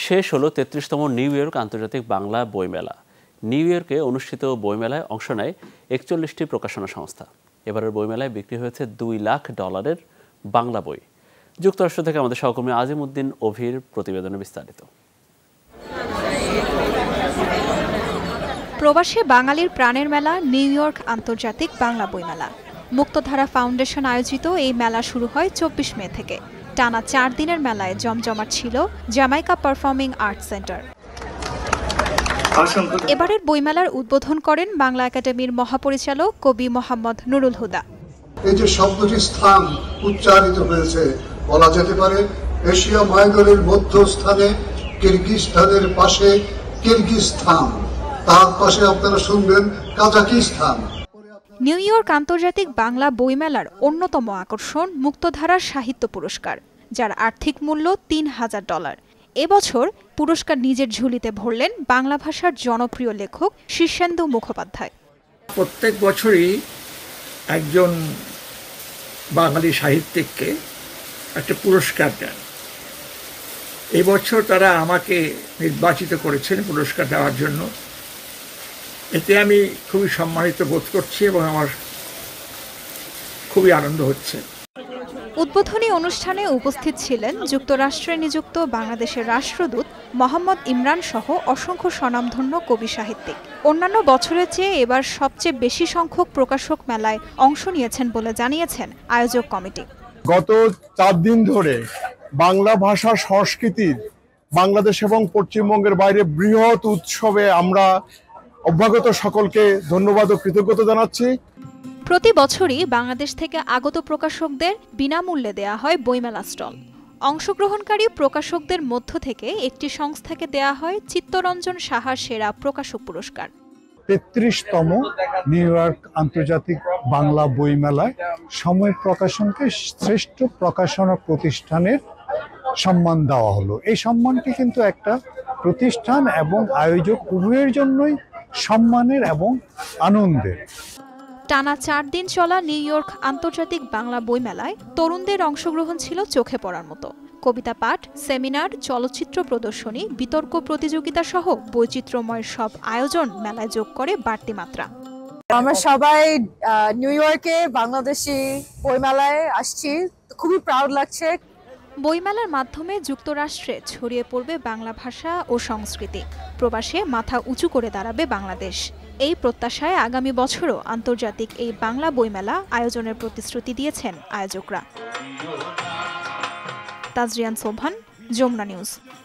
শেষ হলো ৩৩তম new York আন্তর্জাতিক বাংলা বইমেলা। নিউ ইয়র্কে অনুষ্ঠিত বইমেলায় অংশ নেয় ৪১টি প্রকাশনা সংস্থা। এবারের বইমেলায় বিক্রি হয়েছে $2 লাখ বাংলা বই। যুক্তরাষ্ট্র থেকে আমাদের সহকর্মী আজিম উদ্দিন অভির প্রতিবেদনে বিস্তারিত। প্রবাসী বাঙালির প্রাণের মেলা নিউ ইয়র্ক আন্তর্জাতিক বাংলা বইমেলা। মুক্তধারা ফাউন্ডেশন আয়োজিত এই মেলা শুরু হয় ২৪ মে থেকে। টানা ৪ দিনের মেলায় জমজমাট ছিল জ্যামাইকা পারফর্মিং আর্টস সেন্টার। এবারের বইমেলার উদ্বোধন করেন বাংলা একাডেমির মহাপরিচালক কবি মোহাম্মদ নুরুল হুদা। এই যে শব্দটি স্থান উচ্চারিত হয়েছে, বলা যেতে পারে এশিয়া মহাদেশের মধ্যস্থানে কিরগিজস্তানের পাশে কিরগিজস্তান, তার পাশে আপনারা শুনবেন কাজাকিস্তান। নিউ ইয়র্ক আন্তর্জাতিক বাংলা বইমেলার অন্যতম আকর্ষণ মুক্তধারার সাহিত্য পুরস্কার, যার আর্থিক মূল্য $৩,০০০। এবছর পুরস্কার নিজের ঝুলিতে ভরলেন বাংলা ভাষার জনপ্রিয় লেখক শীর্ষেন্দু মুখোপাধ্যায়। প্রত্যেক বছরই একজন বাঙালি সাহিত্যিককে একটা পুরস্কার দেন। এবছর তারা আমাকে নির্বাচিত করেছেন পুরস্কার দেওয়ার জন্য। এতে আমি খুবই সম্মানিত বোধ করছি এবং আমার খুবই আনন্দ হচ্ছে। উদ্বোধনী অনুষ্ঠানে উপস্থিত ছিলেন যুক্তরাষ্ট্রে নিযুক্ত বাংলাদেশের রাষ্ট্রদূত মোহাম্মদ ইমরান সহ অসংখ্য স্বনামধন্য কবি সাহিত্যিক। অন্যান্য বছরের চেয়ে এবার সবচেয়ে বেশি সংখ্যক প্রকাশক মেলায় অংশ নিয়েছেন বলে জানিয়েছেন আয়োজক কমিটি। গত ৪ দিন ধরে বাংলা ভাষা সংস্কৃতির বাংলাদেশ এবং পশ্চিমবঙ্গের বাইরে বৃহৎ উৎসবে আমরা অভ্যাগত সকলকে ধন্যবাদ ও কৃতজ্ঞতা জানাচ্ছি। প্রতি বছরই বাংলাদেশ থেকে আগত প্রকাশকদের বিনামূল্যে দেয়া হয় বইমেলা স্টল। অংশগ্রহণকারী প্রকাশকদের মধ্য থেকে একটি সংস্থাকে দেয়া হয় চিত্তরঞ্জন সাহা সেরা প্রকাশক পুরস্কার। ৩৩তম নিউ ইয়র্ক আন্তর্জাতিক বাংলা বইমেলায় সময় প্রকাশনকে শ্রেষ্ঠ প্রকাশনা প্রতিষ্ঠানের সম্মান দেওয়া হলো। এই সম্মানটি কিন্তু একটা প্রতিষ্ঠান এবং আয়োজক উভয়ের জন্যই সম্মানের এবং আনন্দের। টানা ৪ দিন চলা নিউ ইয়র্ক আন্তর্জাতিক বাংলা বইমেলায় তরুণদের অংশগ্রহণ ছিল চোখে পড়ার মতো। কবিতা পাঠ, সেমিনার, চলচ্চিত্র প্রদর্শনী, বিতর্ক প্রতিযোগিতা সহ বৈচিত্র্যময় সব আয়োজন মেলায় যোগ করে বাড়তি মাত্রা। আমরা সবাই নিউ ইয়র্কে বাংলাদেশি বইমেলায় আসছি, খুবই প্রাউড লাগছে। বইমেলার মাধ্যমে যুক্তরাষ্ট্রে ছড়িয়ে পড়বে বাংলা ভাষা ও সংস্কৃতি। প্রবাসে মাথা উঁচু করে দাঁড়াবে বাংলাদেশ। এই প্রত্যাশায় আগামী বছরও আন্তর্জাতিক এই বাংলা বইমেলা আয়োজনের প্রতিশ্রুতি দিয়েছেন আয়োজকরা। তাজরিয়ান সোবহান, যমুনা নিউজ।